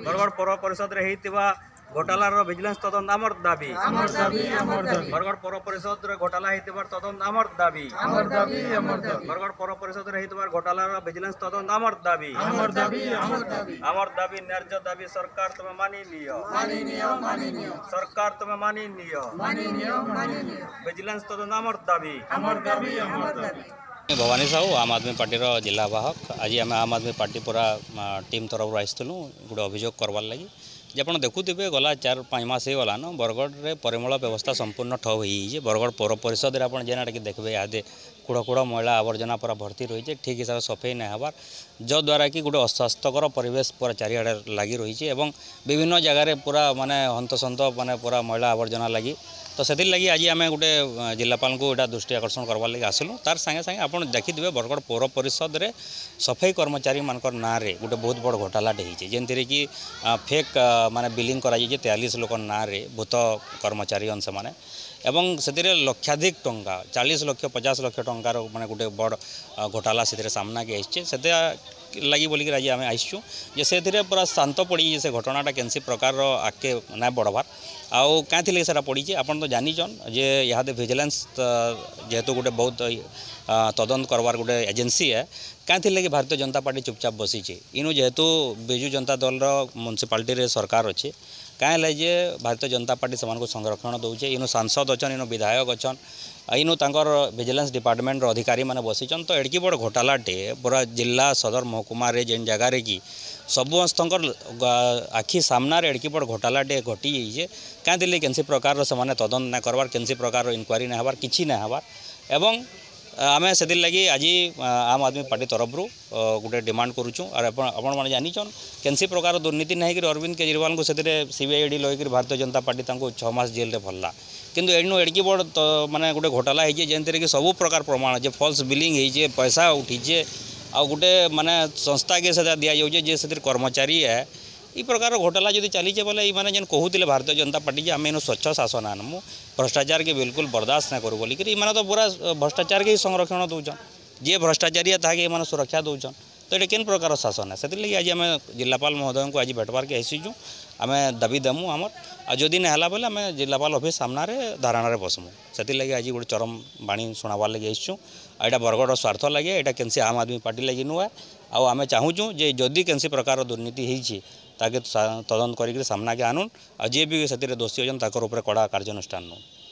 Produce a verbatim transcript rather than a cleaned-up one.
बरगढ़ पौर परिषद रे हेतिबा घोटालार विजिलेंस तदंत आमर दाबी बरगढ़ पौर परिषद रे घोटाला हेतिबार तदंत आमर दाबी बरगढ़ पौर परिषद रे हेतिबार घोटालार विजिलेंस तदंत आमर दाबी आमर दाबी न्याय्य दाबी सरकार तुम मानि लियो सरकार तुम मानि लियो विजिलेंस तदंत आमर दाबी भवानी साहू आम आदमी पार्टी जिला वाहक आज आम आम आदमी पार्टी पूरा टीम तरफ आसलु गोटे अभियोग करवार लगी जे आप देखुवे गला चार पाँच मस हो गलान बरगढ़ में परिमल व्यवस्था संपूर्ण ठप हो बरगढ़ पौर परिषद आप जेना देखते इहादे कूड़ कूड़ मैला आवर्जना पूरा भर्ती रही है ठीक हिसाब से सफाई नहीं हबार जद्वारा कि गोटे अस्वास्थ्यकर परिवेश पूरा चारिआडे लगी रही है विभिन्न जगार पूरा माने हंतसंत माने पूरा मैला आवर्जना लगी तो से लगी आज आम गोटे जिलापाल को यहाँ दृष्टि आकर्षण करवार लगे आसलु तार संगे संगे आप देखिए बरगढ़ पौर परिषद रे सफाई कर्मचारी मान ना रे गोटे बहुत बड़ घोटालाटे होती जैसे कि फेक माने बिलिंग कराई तेयालीस लोक ना रे भूत कर्मचारी अंश मैंने एवं से लक्षाधिक टंका चालीस लक्ष पचास लक्ष टंकार माने गोटे बड़ घोटाला से सामना के आसचे से लगी बोलिक आज आम आसचु जे से पूरा शांत पड़ी से घटनाटा कैंसी प्रकार आगे ना बढ़वार आउ क्या सारा पड़ी आप तो जानीचन जे यहाँ विजिलेंस जेहेतु गोटे बहुत तदंत करवार गोटे एजेंसी है क्या कि भारतीय जनता पार्टी चुपचाप बसीचे इनु जेहेतु बिजु जनता दल म्युनिसिपालिटी सरकार अच्छे क्या जे भारतीय जनता पार्टी से संरक्षण दौचे इनु सांसद अच्छन इनु विधायक अच्छन इनु तांकर विजिलेंस डिपार्टमेंट अधिकारी माने बसीचन तो एड़की बड़ घोटालाटे पूरा जिला सदर महकुमा रे जेन जगार कि समस्त आखि सामना एड़की बड़ घोटालाटे घटी जाइए क्या दिल्ली कैंसी प्रकार से तदंत ना करवार कैंसी प्रकार इनक्वारी ना हबार किछि ना हबार एवं आम से लगी आज आम आदमी पार्टी तरफ गोटे डिमांड करुचु और आपण मैंने जानीचन कैंसी प्रकार दुर्नीति नहीं कि अरविंद केजरीवाल को से सीबीआईडी लगे भारतीय जनता पार्टी छः मास जेल रे भरला किंतु एणु एड़की बड़ तो माने गोटे घोटाला है जेनते कि सब प्रकार प्रमाण जे फॉल्स बिलिंग है पैसा उठीचे आ गोटे माने संस्था के सजा दि जाऊे जे से कर्मचारी है ई प्रकार घोटाला जब चलीचे बोले ये जेन कहते भारतीय जनता पार्टी आम इन स्वच्छ शासन आनमु भ्रष्टाचार के बिल्कुल बर्दाश्त ना करूँ बोलिक तो पूरा भ्रष्टाचार के संरक्षण दौन जी भ्रष्टाचारी है ताकि सुरक्षा दौन तो ये किन प्रकार शासन है से लगी आज आम जिलापाल महोदय को आज भेटवार के आसीचु आम दाबी देमु आमर आदि ना बोले आम जिलापाल ऑफिस सामने धारणा बसमु से लगी आज गोटे चरम बाणी शुणाबार लगे आसीचु यहाँ बरगढ़ स्वार्थ लगे यहाँ कैंसी आम आदमी पार्टी लगी नुआ आम चाहूँ जे जदि कैंसी प्रकार दुर्नीति होती ताकि तदंत कर सामना के आनुन आ जी भी से दोषी अच्छे कड़ा कार्यानुष्ठान।